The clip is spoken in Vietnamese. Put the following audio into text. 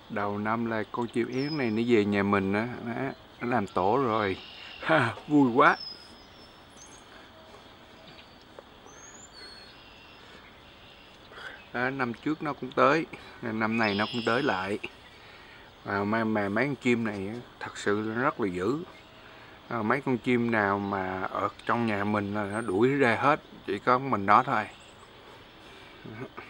Đầu năm là con chim én này nó về nhà mình á, nó làm tổ rồi. Ha, vui quá. Đó, năm trước nó cũng tới, năm này nó cũng tới lại. Mà mấy con chim này thật sự rất là dữ. Mấy con chim nào mà ở trong nhà mình là nó đuổi ra hết, chỉ có mình nó thôi.